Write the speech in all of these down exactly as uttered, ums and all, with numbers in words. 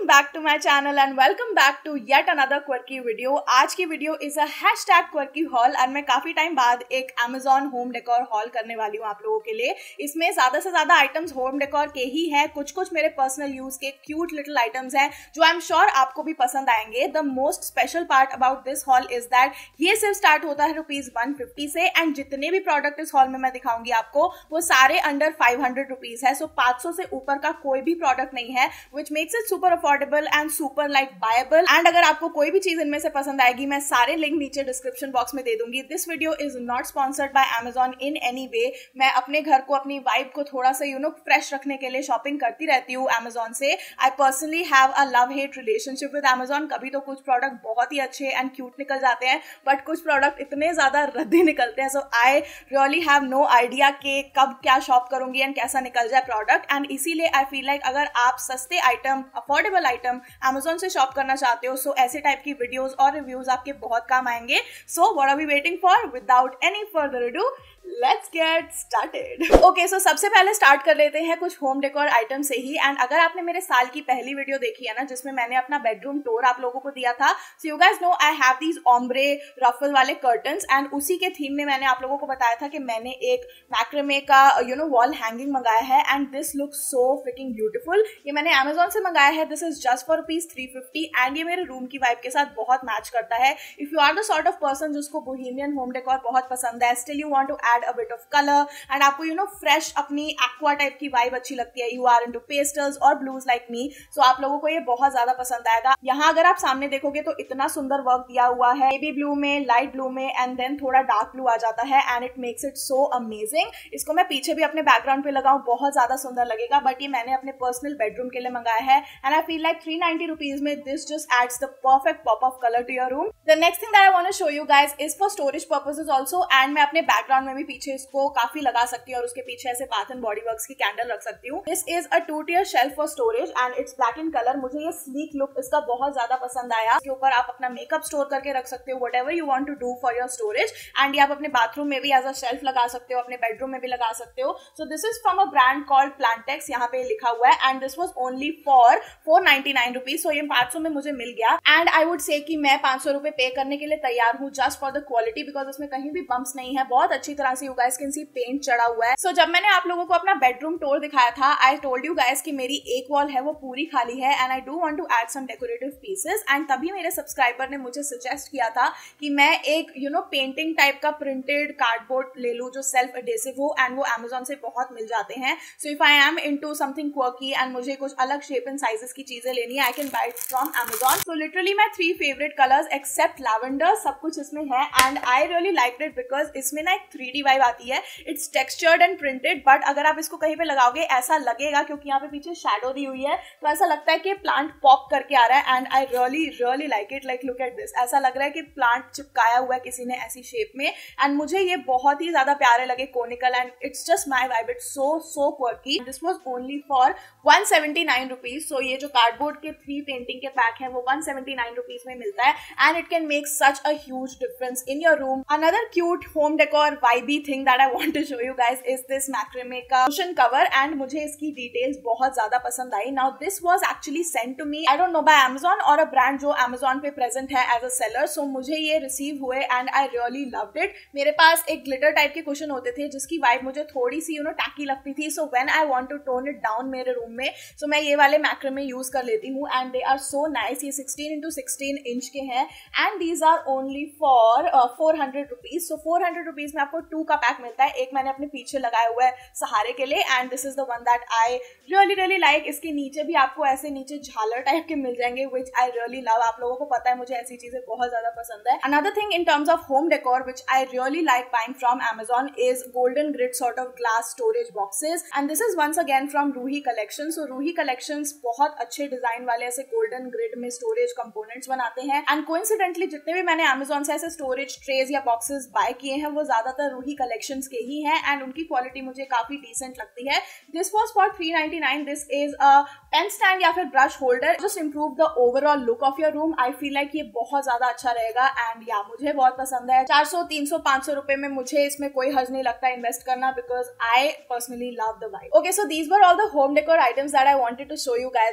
welcome back to my channel and welcome back to yet another quirky video. आज की video is a hashtag quirky haul and मैं काफी time बाद एक Amazon home decor hall करने वाली हूँ आप लोगों के लिए। इसमें ज्यादा से ज्यादा आइटम्स होम डेकोर के ही हैं, कुछ कुछ मेरे पर्सनल यूज के क्यूट लिटिल आइटम्स हैं जो आई एम श्योर आपको भी पसंद आएंगे। The most special part about this haul is that ये सिर्फ स्टार्ट होता है रुपीज वन फिफ्टी से एंड जितने भी प्रोडक्ट इस हॉल में मैं दिखाऊंगी आपको वो सारे अंडर फाइव हंड्रेड रुपीज है। सो पाँच सौ से ऊपर का कोई भी प्रोडक्ट नहीं है, which makes it super affordable and super like buyable. And अगर आपको कोई भी चीज इनमें से पसंद आएगी मैं सारे लिंक नीचे डिस्क्रिप्शन बॉक्स में दे दूंगी। This video is not sponsored by Amazon in any way. मैं अपने घर को अपनी वाइब को थोड़ा सा यू नो फ्रेश रखने के लिए शॉपिंग करती रहती हूँ Amazon से। I personally have a love hate relationship with Amazon। कभी तो कुछ प्रोडक्ट बहुत ही अच्छे एंड क्यूट निकल जाते हैं बट कुछ प्रोडक्ट इतने ज्यादा रद्दी निकलते हैं। So I really have no idea कि कब क्या शॉप करूंगी एंड कैसा निकल जाए प्रोडक्ट। एंड इसीलिए आई फील लाइक अगर आप सस्ते आइटम अफोर्डेबल आइटम Amazon से शॉप करना चाहते हो सो ऐसे टाइप की वीडियोस और रिव्यूज आपके बहुत काम आएंगे। So what are we waiting for? Without any further ado let's get started. Okay so सबसे पहले स्टार्ट कर लेते हैं कुछ होम डेकोर आइटम से ही। एंड अगर आपने मेरे साल की पहली वीडियो देखी है ना जिसमें मैंने अपना बेडरूम टूर आप लोगों को दिया था, so you guys know I have these ombre ruffle वाले कर्टन्स एंड उसी के थीम में मैंने आप लोगों को बताया था कि मैंने एक मैक्रेमे का यू नो वॉल हैंगिंग मंगाया है and this looks so freaking beautiful. ये मैंने Amazon से मंगाया है। This is just for rupees three fifty and ये मेरे रूम की वाइब के साथ बहुत मैच करता है। If you are the sort of person जिसको बोहेमियन होम डेकोर बहुत पसंद है, still you want to add a bit of colour and आपको यू नो फ्रेश अपनी एक्वा टाइप की वाइब अच्छी लगती है, यू आर इनटू पेस्टल्स और ब्लूज लाइक मी, सो आप लोगों को ये बहुत ज्यादा पसंद आएगा। यहाँ अगर आप सामने देखोगे तो इतना सुंदर वर्क दिया हुआ है, बेबी ब्लू में, लाइट ब्लू में एंड देन थोड़ा डार्क ब्लू आ जाता है and it makes it so amazing. इसको मैं पीछे भी अपने बैकग्राउंड पे लगाऊं बहुत ज्यादा सुंदर लगेगा बट ये मैंने अपने पर्सनल बेडरूम के लिए मंगाया है and I feel like three ninety rupees में this just adds the perfect pop of colour to your room. The next thing that I want to show you guys is for storage purposes also and मैं अपने background में भी पीछे इसको काफी लगा सकती हूँ और उसके पीछे ऐसे बाथ एंड बॉडी वर्क्स की कैंडल रख सकती हूँ। This is a two tier shelf for storage and it's black in colour. मुझे ये स्लीक लुक इसका बहुत ज्यादा पसंद आया। इसके ऊपर आप अपना मेकअप स्टोर करके रख सकते हो, whatever you want to do for your storage and ये आप अपने बाथरूम में भी एज अ शेल्फ लगा सकते हो, अपने बेडरूम में भी लगा सकते हो। So this is from a brand called Plantex, यहाँ पे लिखा हुआ है and this was only for four ninety nine rupees. So ये पांच सौ में मुझे मिल गया एंड आई वुड से कि मैं पांच सौ रुपए पे करने के लिए तैयार हूँ just for the quality because इसमें कहीं भी बम्प्स नहीं है, बहुत अच्छी तरह से you guys can see paint चढ़ा हुआ है। सो so, जब मैंने आप लोगों को अपना बेडरूम टूर दिखाया था आई टोल्ड यू गाइस कि मेरी एक वॉल है वो पूरी खाली है and I do want to add some decorative pieces and तभी मेरे सब्सक्राइबर ने मुझे सजेस्ट किया था कि मैं एक यू नो पेंटिंग टाइप का प्रिंटेड कार्डबोर्ड ले लूं जो सेल्फ एडेसिव हो एंड वो Amazon से बहुत मिल जाते हैं। So if I am into something quirky and मुझे कुछ अलग शेप एंड साइजेस की चीजें लेनी है I can buy it from Amazon। So literally my three favourite colours except lavender सब कुछ इसमें है and I really like it because इसमें ना एक थ्री डी वाइब आती है। It's textured and printed but अगर आप इसको कहीं पे लगाओगे ऐसा लगेगा क्योंकि यहाँ पे पीछे शैडो दी हुई है तो ऐसा लगता है कि प्लांट पॉप करके आ रहा है and I really really like it. Like look at this, ऐसा लग रहा है कि प्लांट चिपकाया हुआ है किसी ने ऐसी शेप में एंड मुझे ये बहुत ही ज्यादा प्यारे लगे conical and it's just my vibe. It's so so quirky. This was only for one seventy nine rupees. So ये जो कार्डबोर्ड के थ्री पेंटिंग के पैक है वो वन सेवेंटी नाइन रुपीज में मिलता है and it can make such a huge difference in your room. Another cute home decor vibey thing that I want to show you guys is this macrame का cushion cover and मुझे इसकी details बहुत ज्यादा पसंद आई। Now this was actually sent to me I don't know by Amazon और a brand जो Amazon पे प्रेजेंट है एज अ सेलर। सो मुझे ये रिसीव हुए and I really loved it. मेरे पास एक ग्लिटर टाइप के कुशन होते थे जिसकी वाइब मुझे थोड़ी सी यू नो टैकी लगती थी। So when I want to tone it down मेरे रूम में सो so मैं ये वाले मैक्रेमे यूज कर लेती हूँ and they are so nice. ये सिक्सटीन इंटू सिक्सटीन इंच के हैं and these are only for four hundred rupees. So four hundred rupees में आपको टू का पैक मिलता है। एक मैंने अपने पीछे लगाया हुआ है सहारे के लिए and this is the one that I really really like. इसके नीचे भी आपको ऐसे नीचे झालर टाइप के मिल जाएंगे विच आई रियली लव। आप लोगों को पता है मुझे ऐसी चीजें बहुत ज्यादा पसंद है। Another thing in terms of home decor which I really like buying from Amazon is golden grid sort of glass storage boxes and this is once again from Ruhi collection. So Ruhi collections बहुत अच्छे design वाले ऐसे golden grid में storage components बनाते हैं and coincidentally जितने भी मैंने Amazon से ऐसे स्टोरेज ट्रेज या बॉक्सेस बाय किए हैं वो ज्यादातर रूही कलेक्शंस के ही हैं एंड उनकी क्वालिटी मुझे काफी डिसेंट लगती है। This was for three ninety nine. This is a pen stand या फिर brush holder, just improve the overall look of your room. I feel like ये बहुत ज्यादा अच्छा रहेगा एंड या मुझे बहुत पसंद है। चार सौ तीन सौ पांच सौ रुपए में मुझे इसमें कोई हर्ज नहीं लगता इन्वेस्ट करना because I personally love the vibe. Okay so these were all the home decor items that I wanted to show you guys. There were quite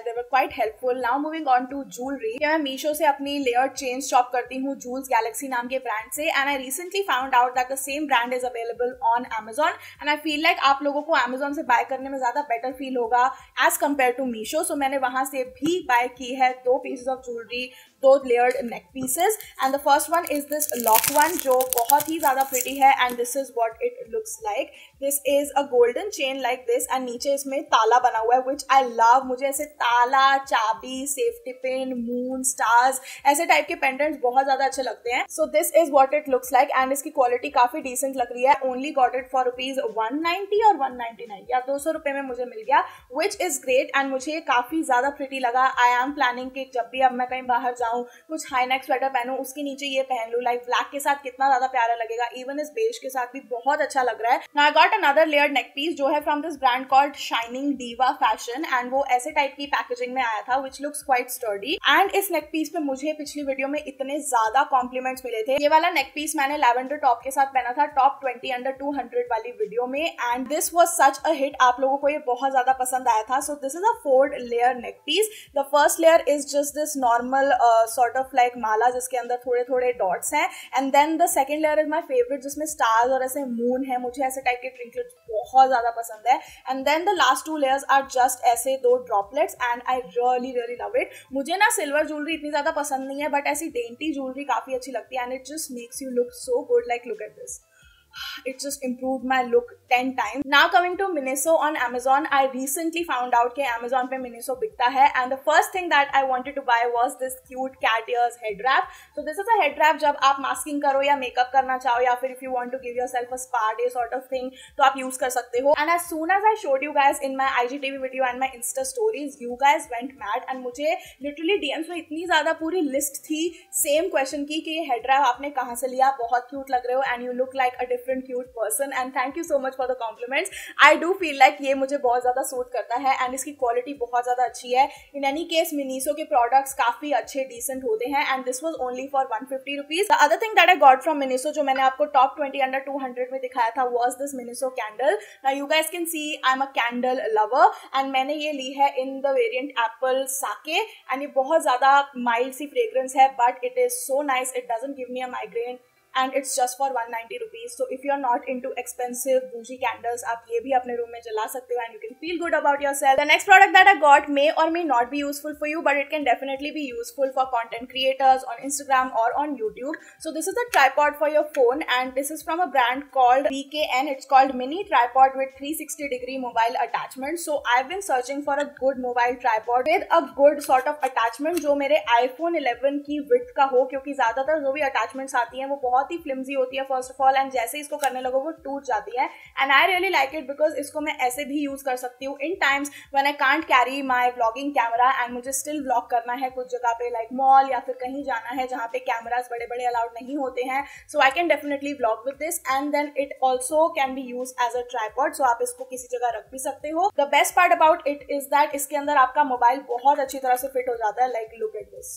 quite helpful. Now moving on to jewellery. मैं मीशो से अपनी layered chains shop करती हूँ joules Galaxy नाम के brand से, and I recently found out that the same brand is available on Amazon, and I feel like आप लोगों को Amazon से बाय करने में ज्यादा बेटर फील होगा as compare to Meesho. So मैंने वहां से भी बाय की है दो पीसेस ऑफ ज्वेलरी, दो layered neck pieces, and the first one is this lock one जो बहुत ही ज्यादा प्रिटी है, and this is what it looks like. This is a golden chain like this, and नीचे इसमें ताला बना हुआ है विच आई लव. मुझे ऐसे ताला, चाबी, सेफ्टी पिन, मून, स्टार्स ऐसे टाइप के पेंडेंट्स बहुत ज्यादा अच्छे लगते हैं. So this is what it looks like, and इसकी क्वालिटी काफी डिसेंट लग रही है. Only got it for rupees one ninety और वन नाइनटी नाइन या दो सौ रुपए में मुझे मिल गया, विच इज ग्रेट, एंड मुझे काफी ज्यादा प्रिटी लगा. आई एम प्लानिंग कि जब भी अब मैं कहीं बाहर जाऊं कुछ हाई नेक स्वेटर पहनूं, उसके नीचे ये पहन लूं. लाइक ब्लैक के साथ कितना ज्यादा प्यारा लगेगा, इवन इस बेज के साथ भी बहुत अच्छा लग रहा है. Now I got another layered neck piece जो है from this brand called shining diva fashion, and वो ऐसे टाइप की पैकेजिंग में आया था which looks quite sturdy. And इस नेक पीस पे मुझे पिछली वीडियो में इतने ज्यादा कॉम्प्लीमेंट्स मिले थे. ये वाला नेक पीस मैंने लैवेंडर टॉप के साथ पहना था top twenty under two hundred वाली वीडियो में, and this was such a hit. आप लोगों को ये बहुत ज्यादा पसंद आया था. So this is a four layer neck piece. The first layer is just this normal sort of like mala जिसके अंदर थोड़े थोड़े डॉट्स हैं, and then the second layer is my favourite जिसमें स्टार्स और ऐसे मून है. मुझे ऐसे टाइप के ट्रिंकलेट्स बहुत ज्यादा पसंद है. And then the last two layers are just ऐसे दो droplets, and I really really love it. मुझे ना सिल्वर ज्वेलरी इतनी ज्यादा पसंद नहीं है, बट ऐसी डेंटी ज्वेलरी काफी अच्छी लगती है, and it just makes you look so good. Like look at this. It just improved my look ten times. Now coming to Miniso on Amazon, I recently found out कि Amazon पे Miniso बिकता है, and the first thing that I wanted to buy was this cute cat ears head wrap. So this is a head wrap जब आप masking करो या makeup करना चाहो, या फिर if you want to give yourself a spa day sort of thing, तो आप use कर सकते हो. And as soon as I showed you guys in my I G T V video and my Insta stories, you guys went mad, and मुझे literally D Ms में इतनी ज्यादा पूरी list थी same question की कि ये head wrap आपने कहाँ से लिया, बहुत cute लग रहे हो, and you look like a different cute person, and thank you so much for the compliments. I do feel like ये मुझे बहुत ज्यादा सूट करता है, and इसकी क्वालिटी बहुत ज्यादा अच्छी है. In any case, Miniso के products काफी अच्छे decent होते हैं, and this was only for one fifty rupees. The other thing that I got from Miniso जो मैंने आपको top twenty under two hundred में दिखाया था was this Miniso candle. Now you guys can see I'm a candle lover, and मैंने ये ली है in the variant apple sake, and ये बहुत ज्यादा mild सी fragrance है, but it is so nice. It doesn't give me a migraine, and it's just for one ninety rupees. So if you're not into expensive bougie candles, आप ये भी अपने room में जला सकते हो, and you can feel good about yourself. The next product that I got may or may not be useful for you, but it can definitely be useful for content creators on Instagram or on YouTube. So this is a tripod for your phone, and this is from a brand called B K N. It's called Mini Tripod with three sixty degree mobile attachment. So I've been searching for a good mobile tripod with a good sort of attachment जो मेरे iPhone eleven की width का हो, क्योंकि ज्यादातर जो भी attachments आती हैं वो बहुत ही फ्लिम्जी होती है फर्स्ट ऑफ ऑल, एंड जैसे इसको करने लगो वो टूट जाती है. And I really like it because इसको मैं ऐसे भी यूज कर सकती हूँ in times when I can't carry my vlogging camera, and मुझे स्टिल व्लॉग करना है कुछ जगह पे लाइक मॉल या फिर कहीं जाना है जहाँ पे कैमरास बड़े बड़े अलाउड नहीं होते हैं. So I can definitely vlog with this, and then it also can be use as a tripod. So आप इसको किसी जगह रख भी सकते हो. The best part about it is that इसके अंदर आपका मोबाइल बहुत अच्छी तरह से फिट हो जाता है. लाइक लुक एट दिस,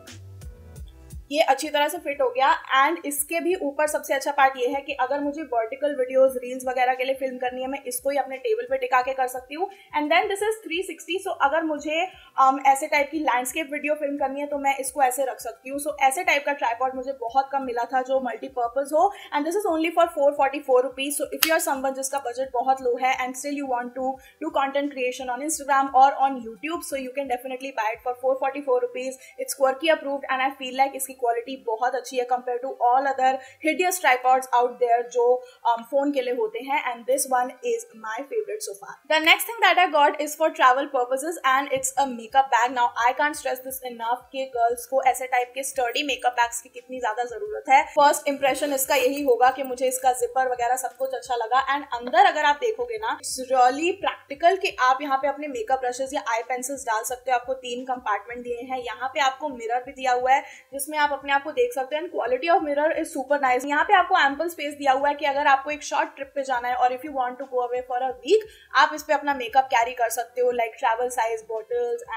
ये अच्छी तरह से फिट हो गया. एंड इसके भी ऊपर सबसे अच्छा पार्ट ये है कि अगर मुझे वर्टिकल वीडियोस रील्स वगैरह के लिए फिल्म करनी है, मैं इसको ही अपने टेबल पे टिका के कर सकती हूँ. And then this is three sixty. So अगर मुझे um, ऐसे टाइप की लैंडस्केप वीडियो फिल्म करनी है तो मैं इसको ऐसे रख सकती हूँ. सो so, ऐसे टाइप का ट्राइपॉड मुझे बहुत कम मिला था जो मल्टीपर्पज हो, and this is only for four forty four rupees. So if you are someone जिसका बजट बहुत लो है and still you want to do content creation on Instagram और on YouTube, so you can definitely buy it for four forty four rupees. It's quirky approved, and I feel like इसकी quality बहुत अच्छी है compare to all other hideous tripods out there जो phone um, के लिए होते हैं, and this one is my favourite so far. The next thing that I got is for travel purposes, and it's a makeup bag. Now I can't stress this enough कि girls को ऐसे type के sturdy makeup bags की कितनी ज्यादा जरूरत है. First impression इसका यही होगा कि मुझे इसका जिपर वगैरह सब कुछ अच्छा लगा, एंड अंदर अगर आप देखोगे ना, इट्स रियली प्रैक्टिकल कि आप यहाँ पे अपने मेकअप ब्रशेस या आई पेंसिल्स डाल सकते हो. आपको तीन कंपार्टमेंट दिए हैं, यहाँ पे आपको मिरर भी दिया हुआ है जिसमें आप अपने आप को देख सकते हो, and quality of mirror is super nice. यहाँ पे आपको एम्पल स्पेस दिया हुआ है कि अगर आपको एक शॉर्ट ट्रिप पे जाना है और if you want to go away for a week, आप इस पे अपना मेकअप कैरी कर सकते हो, like travel size bottles and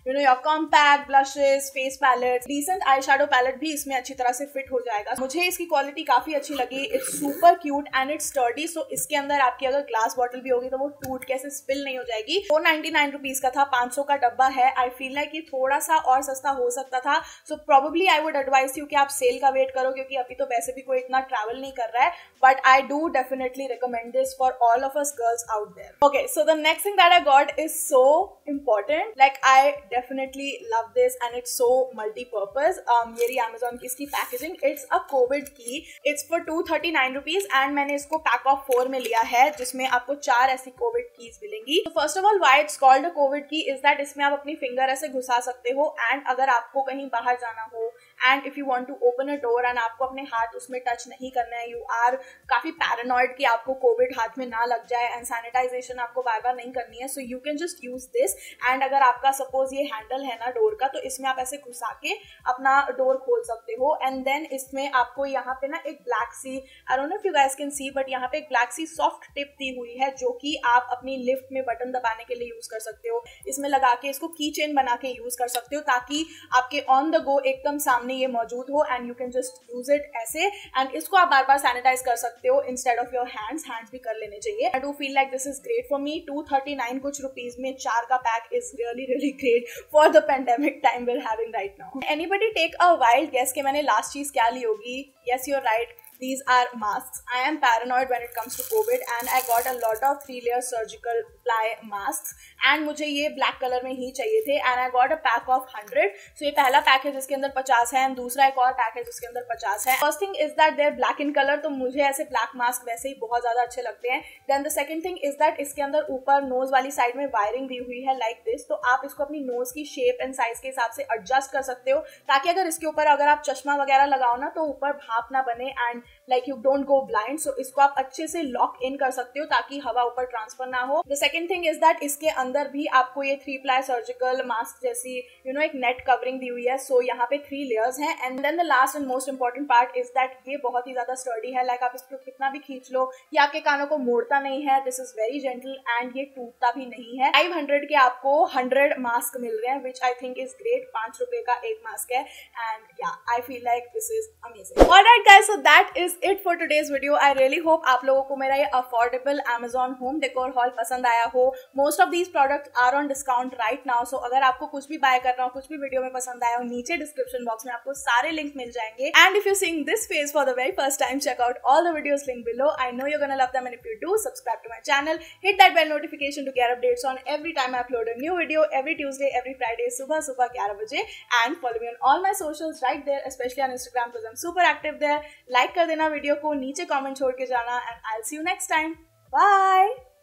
you know your compact blushes, face palette, decent eye shadow palette भी इसमें अच्छी तरह से फिट हो जाएगा। मुझे इसकी क्वालिटी काफी अच्छी लगी, it's super cute and it's sturdy. So इसके अंदर आपकी अगर ग्लास बॉटल भी होगी तो वो टूट के ऐसे स्पिल नहीं हो जाएगी। फोर नाइनटी नाइन रुपीज का था, पांच सौ का डब्बा है। आई फील लाइक ये थोड़ा सा और सस्ता हो सकता था। So probably I would advise you कि आप सेल का वेट करो, क्योंकि अभी तो वैसे भी कोई इतना ट्रैवल नहीं कर रहा है। But I do definitely recommend this for all of us girls out there. Okay, so the next thing that I got is so important. Like I definitely love this and it's so multi-purpose. um, ये रही Amazon की इसकी packaging. It's a COVID key. It's for two thirty nine rupees and मैंने इसको pack of four में लिया है, जिसमें आपको चार ऐसी COVID कीज मिलेंगी। So first of all, why it's called a COVID key is that इसमें आप अपनी फिंगर ऐसे घुसा सकते हो एंड अगर आपको कहीं बाहर जाना हो and if you want to open a door and आपको अपने हाथ उसमें टच नहीं करना है, यू आर काफी पैरानॉइड कि आपको कोविड हाथ में ना लग जाए एंड सैनिटाइजेशन आपको बार बार नहीं करनी है, so you can just use this. And अगर आपका सपोज ये हैंडल है ना डोर का, तो इसमें आप ऐसे घुसा के अपना डोर खोल सकते हो। एंड देन इसमें आपको यहाँ पे ना एक ब्लैक सी, I don't know if you guys can see, but यहाँ पे एक ब्लैक सी सॉफ्ट टिप दी हुई है जो कि आप अपनी लिफ्ट में बटन दबाने के लिए यूज कर सकते हो। इसमें लगा के इसको की चेन बना के यूज कर सकते हो ताकि आपके ऑन द गो एकदम सामने ये मौजूद हो and you can just use it ऐसे। एंड इसको आप बार बार सैनिटाइज कर सकते हो instead of your hands. Hands भी कर लेने चाहिए। I do feel like this is great for me. Two thirty nine कुछ रुपीज में चार का pack is really really great for the pandemic time we're having right now. Anybody take a wild guess कि मैंने last चीज क्या ली होगी? Yes, you're right. These are masks. I am paranoid when it comes to COVID and I got a lot of three layer surgical ply masks and मुझे ये black color में ही चाहिए थे and I got a pack of hundred. So ये पहला pack है जिसके अंदर पचास है and दूसरा एक और पैक है जिसके अंदर पचास है। First thing is that they're black in color, तो मुझे ऐसे black mask वैसे ही बहुत ज्यादा अच्छे लगते हैं। Then the second thing is that इसके अंदर ऊपर नोज वाली साइड में वायरिंग दी हुई है like this, तो आप इसको अपनी नोज की शेप एंड साइज के हिसाब से एडजस्ट कर सकते हो ताकि अगर इसके ऊपर अगर आप चश्मा वगैरह लगाओ ना तो ऊपर भाप ना बने and like you don't go blind. So इसको आप अच्छे से लॉक इन कर सकते हो ताकि हवा ऊपर ट्रांसफर ना हो। The second thing is that इसके अंदर भी आपको ये थ्री प्लाई सर्जिकल मास्क जैसी यू नो एक नेट कवरिंग दी हुई है। सो so, यहाँ पे थ्री लेयर्स हैं। And then the last and most important part is that ये बहुत ही ज्यादा स्टर्डी है। लाइक like, आप इसको कितना भी खींच लो ये आपके कानों को मोड़ता नहीं है। This is very gentle and ये टूटता भी नहीं है। फाइव हंड्रेड के आपको हंड्रेड मास्क मिल रहे हैं which I think is great. पांच रुपए का एक मास्क है and yeah I feel like this is amazing. Alright guys, so that is it for today's video. I really hope आप लोगों को मेरा ये affordable Amazon home decor haul पसंद आया हो। Most of these products are on discount right now. सो अगर आपको कुछ भी बाय करना हो, कुछ भी वीडियो में पसंद आया हो, नीचे डिस्क्रिप्शन बॉक्स में आपको सारे लिंक मिल जाएंगे। And if you seeing this face for the very first time, check out all the videos linked below. I know you're gonna love them, and if you do, subscribe to my channel, hit that bell notification to get updates on every time I upload a new video, every Tuesday, every Friday, सुबह सुबह ग्यारह बजे। And follow me on all my socials right there, especially on Instagram because I'm super active there. Like कर देना video को, नीचे comment छोड़ के जाना, and I'll see you next time. Bye.